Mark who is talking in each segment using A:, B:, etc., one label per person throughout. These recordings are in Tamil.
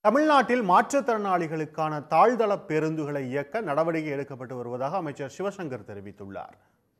A: தமிழ்நாட்டில் மாற்றுத்திறனாளிகளுக்கான தாழ்தள பேருந்துகளை இயக்க நடவடிக்கை எடுக்கப்பட்டு வருவதாக அமைச்சர் சிவசங்கர் தெரிவித்துள்ளார்.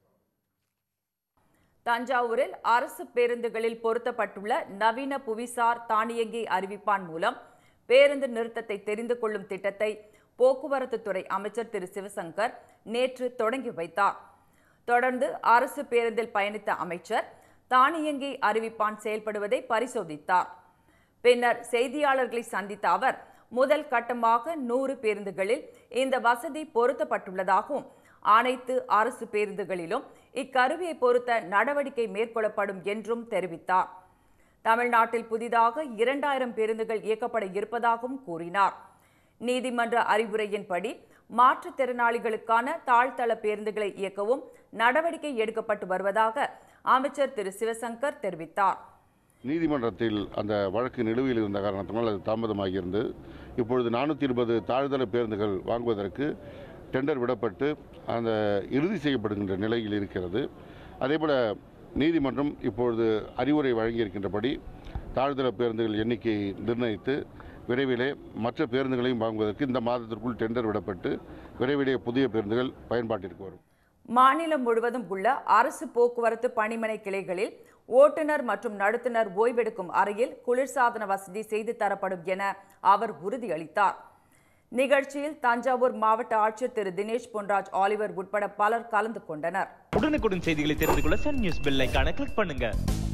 B: தஞ்சாவூரில் அரசு பேருந்துகளில் பொருத்தப்பட்டுள்ள நவீன புவிசார் தானியங்கி அறிவிப்பான் மூலம் பேருந்து நிறுத்தத்தை தெரிந்து கொள்ளும் திட்டத்தை போக்குவரத்து துறை அமைச்சர் திரு சிவசங்கர் நேற்று தொடங்கி வைத்தார். தொடர்ந்து அரசு பேருந்தில் பயணித்த அமைச்சர் தானியங்கி அறிவிப்பான் செயல்படுவதை பரிசோதித்தார். பின்னர் செய்தியாளர்களை சந்தித்த அவர் முதல் கட்டமாக 100 பேருந்துகளில் இந்த வசதி பொருத்தப்பட்டுள்ளதாகவும் அனைத்து அரசு பேருந்துகளிலும் இக்கருவியை பொருத்த நடவடிக்கை மேற்கொள்ளப்படும் என்றும் தெரிவித்தார். தமிழ்நாட்டில் புதிதாக 2000 பேருந்துகள் இயக்கப்பட இருப்பதாகவும் கூறினார். நீதிமன்ற அறிவுரையின்படி மாற்றுத்திறனாளிகளுக்கான தாழ்தள பேருந்துகளை இயக்கவும் நடவடிக்கை எடுக்கப்பட்டு வருவதாக அமைச்சர் திரு சிவசங்கர் தெரிவித்தார்.
C: நீதிமன்றத்தில் அந்த வழக்கு நிலுவையில் இருந்த காரணத்தினால் அது தாமதமாகியிருந்து இப்பொழுது 420 தாழ்தள பேருந்துகள் வாங்குவதற்கு டெண்டர் விடப்பட்டு அந்த இறுதி செய்யப்படுகின்ற நிலையில் இருக்கிறது. அதேபோல நீதிமன்றம் இப்பொழுது அறிவுரை வழங்கியிருக்கின்றபடி தாழ்தள பேருந்துகள் எண்ணிக்கையை நிர்ணயித்து விரைவிலே மற்ற பேருந்துகளையும் வாங்குவதற்கு இந்த மாதத்திற்குள் டெண்டர் விடப்பட்டு விரைவிலே புதிய பேருந்துகள் பயன்பாட்டிற்கு வரும்.
B: மாநிலம் முழுவதும் உள்ள அரசு போக்குவரத்து பணிமனை கிளைகளில் ஓட்டுநர் மற்றும் நடத்துனர் ஓய்வெடுக்கும் அறையில் குளிர்சாதன வசதி செய்து தரப்படும் என அவர் உறுதியளித்தார். நிகழ்ச்சியில் தஞ்சாவூர் மாவட்ட ஆட்சியர் திரு தினேஷ் பொன்ராஜ் ஆலிவர் உட்பட பலர் கலந்து கொண்டனர்.
D: உடனுக்குடன் செய்திகளை தெரிந்து கொள்ள சன் நியூஸ் பெல் ஐகானை கிளிக் பண்ணுங்க.